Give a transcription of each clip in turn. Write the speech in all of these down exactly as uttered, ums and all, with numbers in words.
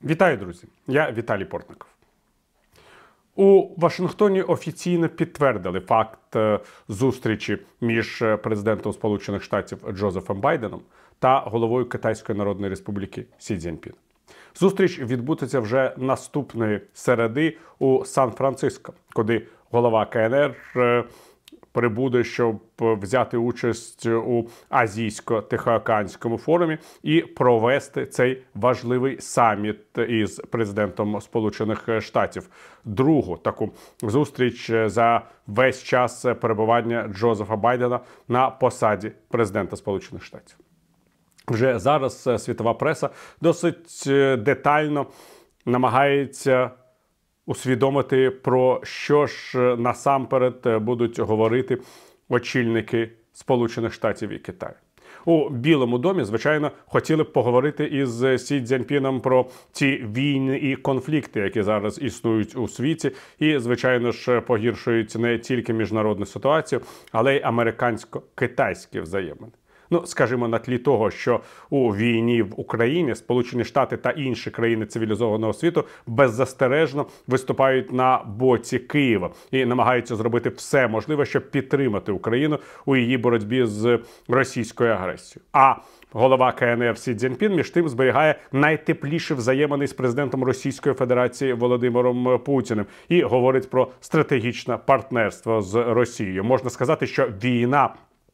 Вітаю, друзі! Я Віталій Портников. У Вашингтоні офіційно підтвердили факт зустрічі між президентом Сполучених Штатів Джозефом Байденом та головою Китайської Народної Республіки Сі Цзіньпіном. Зустріч відбудеться вже наступної середи у Сан-Франциско, куди голова Ка Ен Ер прибуде, щоб взяти участь у Азійсько-Тихоокеанському форумі і провести цей важливий саміт із президентом Сполучених Штатів. Другу таку зустріч за весь час перебування Джозефа Байдена на посаді президента Сполучених Штатів. Вже зараз світова преса досить детально намагається усвідомити, про що ж насамперед будуть говорити очільники Сполучених Штатів і Китаю. У Білому домі, звичайно, хотіли б поговорити із Сі Цзіньпіном про ті війни і конфлікти, які зараз існують у світі, і, звичайно ж, погіршують не тільки міжнародну ситуацію, але й американсько-китайські взаємини. Ну, скажімо, на тлі того, що у війні в Україні Сполучені Штати та інші країни цивілізованого світу беззастережно виступають на боці Києва і намагаються зробити все можливе, щоб підтримати Україну у її боротьбі з російською агресією. А голова Ка Ен Ер Сі Цзіньпін, між тим, зберігає найтепліші взаємини з президентом Російської Федерації Володимиром Путіним і говорить про стратегічне партнерство з Росією. Можна сказати, що війна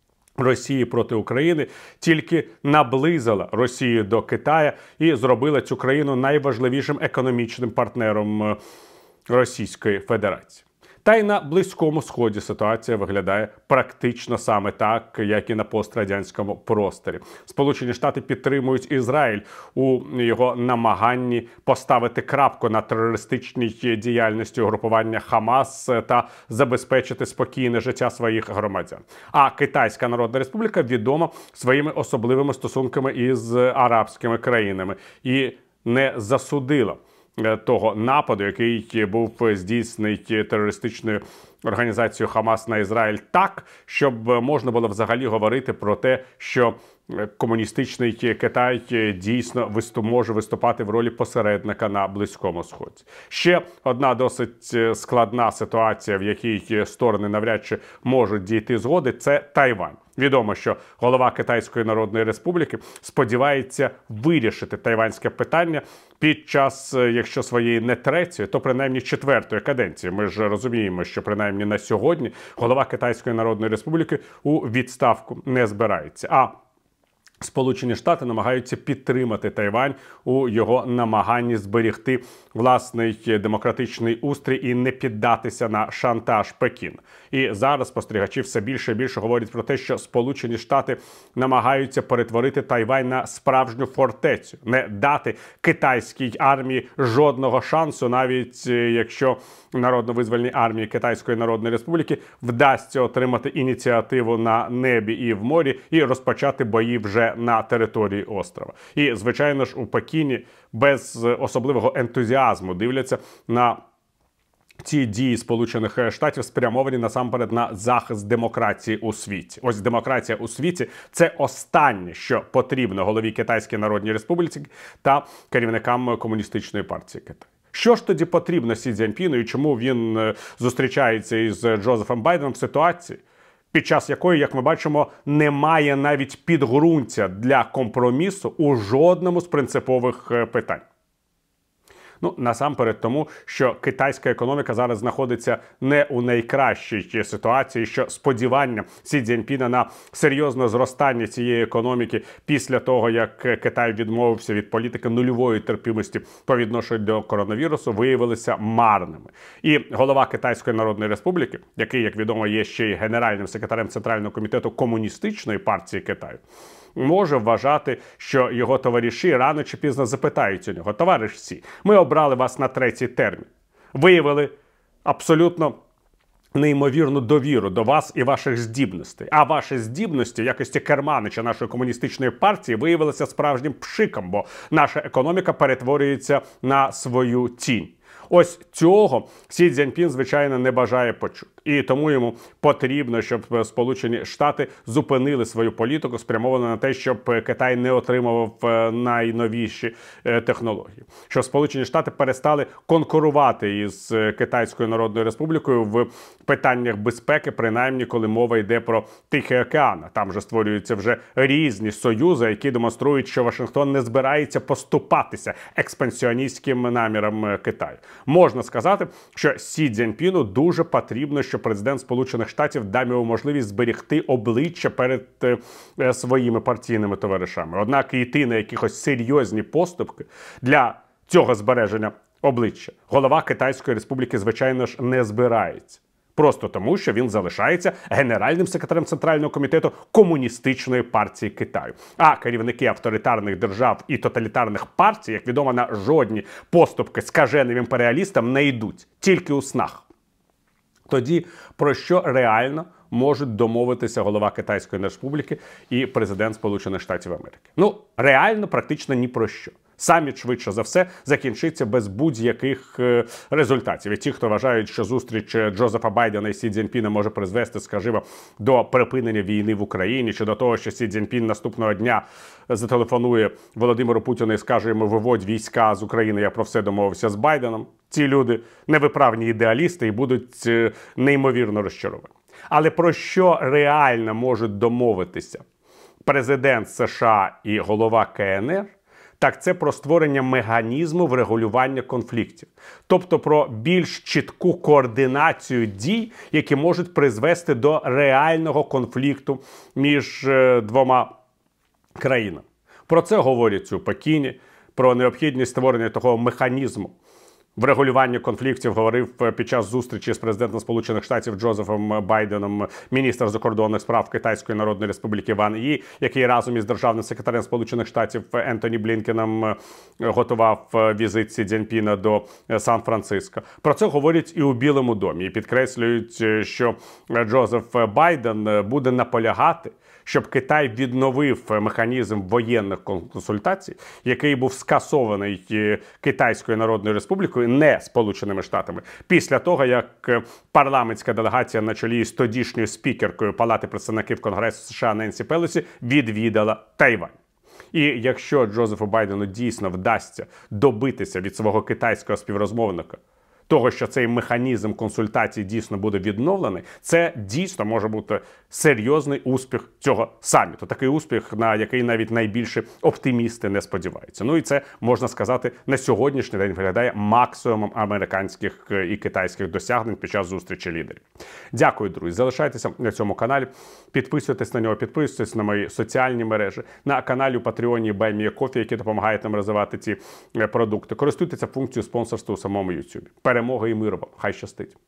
Росії проти України тільки наблизила Росію до Китаю і зробила цю країну найважливішим економічним партнером Російської Федерації. Та й на Близькому Сході ситуація виглядає практично саме так, як і на пострадянському просторі. Сполучені Штати підтримують Ізраїль у його намаганні поставити крапку на терористичній діяльності угрупування Хамас та забезпечити спокійне життя своїх громадян. А Китайська Народна Республіка відома своїми особливими стосунками із арабськими країнами і не засудила того нападу, який був здійснений терористичною організацією Хамас на Ізраїль, так, щоб можна було взагалі говорити про те, що комуністичний Китай дійсно може виступати в ролі посередника на Близькому Сході. Ще одна досить складна ситуація, в якій сторони навряд чи можуть дійти згоди, це Тайвань. Відомо, що голова Китайської Народної Республіки сподівається вирішити тайванське питання під час, якщо своєї не третьої, то принаймні четвертої каденції. Ми ж розуміємо, що принаймні на сьогодні голова Китайської Народної Республіки у відставку не збирається. А Сполучені Штати намагаються підтримати Тайвань у його намаганні зберегти власний демократичний устрій і не піддатися на шантаж Пекіна. І зараз спостерігачі все більше і більше говорять про те, що Сполучені Штати намагаються перетворити Тайвань на справжню фортецю, не дати китайській армії жодного шансу, навіть якщо Народно-визвольній армії Китайської Народної Республіки вдасться отримати ініціативу на небі і в морі і розпочати бої вже на території острова. І, звичайно ж, у Пекіні без особливого ентузіазму дивляться на ці дії Сполучених Штатів, спрямовані насамперед на захист демократії у світі. Ось демократія у світі – це останнє, що потрібно голові Китайської Народній Республіці та керівникам Комуністичної партії Китаю. Що ж тоді потрібно Сі Цзіньпіну і чому він зустрічається із Джозефом Байденом в ситуації, під час якої, як ми бачимо, немає навіть підґрунтя для компромісу у жодному з принципових питань? Ну, насамперед тому, що китайська економіка зараз знаходиться не у найкращій ситуації, що сподівання Сі Цзіньпіна на серйозне зростання цієї економіки після того, як Китай відмовився від політики нульової терпимості по відношенню до коронавірусу, виявилися марними. І голова Китайської Народної Республіки, який, як відомо, є ще й генеральним секретарем Центрального комітету Комуністичної партії Китаю, може вважати, що його товариші рано чи пізно запитають у нього: «Товариш Сі, ми обрали вас на третій термін. Виявили абсолютно неймовірну довіру до вас і ваших здібностей. А ваші здібності в якості керманича нашої комуністичної партії виявилися справжнім пшиком, бо наша економіка перетворюється на свою тінь». Ось цього Сі Цзіньпін, звичайно, не бажає почути. І тому йому потрібно, щоб Сполучені Штати зупинили свою політику, спрямовану на те, щоб Китай не отримував найновіші технології. Щоб Сполучені Штати перестали конкурувати із Китайською Народною Республікою в питаннях безпеки, принаймні, коли мова йде про Тихий океан. Там же створюються вже різні союзи, які демонструють, що Вашингтон не збирається поступатися експансіоністським намірам Китаю. Можна сказати, що Сі Цзіньпіну дуже потрібно, що президент Сполучених Штатів дав йому можливість зберегти обличчя перед е, своїми партійними товаришами. Однак йти на якихось серйозні поступки для цього збереження обличчя голова Китайської Республіки, звичайно ж, не збирається. Просто тому, що він залишається генеральним секретарем Центрального комітету Комуністичної партії Китаю. А керівники авторитарних держав і тоталітарних партій, як відомо, на жодні поступки скаженим імперіалістам не йдуть, тільки у снах. Тоді про що реально можуть домовитися голова Китайської Республіки і президент Сполучених Штатів Америки? Ну, реально практично ні про що. Саміт, швидше за все, закінчиться без будь-яких е, результатів. І ті, хто вважають, що зустріч Джозефа Байдена і Сі Цзіньпіна може призвести, скажімо, до припинення війни в Україні, чи до того, що Сі Цзіньпін наступного дня зателефонує Володимиру Путіну і скаже йому: виводь війська з України, я про все домовився з Байденом. Ці люди невиправні ідеалісти і будуть е, неймовірно розчаровані. Але про що реально можуть домовитися президент США і голова Ка Ен Ер? Так це про створення механізму врегулювання конфліктів. Тобто про більш чітку координацію дій, які можуть призвести до реального конфлікту між е, двома країнами. Про це говорять у Пекіні, про необхідність створення такого механізму врегулювання конфліктів говорив під час зустрічі з президентом Сполучених Штатів Джозефом Байденом міністр закордонних справ Китайської Народної Республіки Ван Ї, який разом із державним секретарем Сполучених Штатів Ентоні Блінкеном готував візит Сі Цзіньпіна до Сан-Франциско. Про це говорять і у Білому домі. І підкреслюють, що Джозеф Байден буде наполягати, щоб Китай відновив механізм воєнних консультацій, який був скасований Китайською Народною Республікою, не Сполученими Штатами, після того, як парламентська делегація на чолі з тодішньою спікеркою Палати представників Конгресу США Ненсі Пелосі відвідала Тайвань. І якщо Джозефу Байдену дійсно вдасться добитися від свого китайського співрозмовника того, що цей механізм консультацій дійсно буде відновлений, це дійсно може бути серйозний успіх цього саміту. Такий успіх, на який навіть найбільші оптимісти не сподіваються. Ну і це, можна сказати, на сьогоднішній день виглядає максимумом американських і китайських досягнень під час зустрічі лідерів. Дякую, друзі. Залишайтеся на цьому каналі, підписуйтесь на нього, підписуйтесь на мої соціальні мережі, на каналі у Патреоні Buy Me a Coffee, які допомагають нам розвивати ці продукти. Користуйтеся функцією спонсорства у самому Ютубі. Перемоги і миру вам. Хай щастить.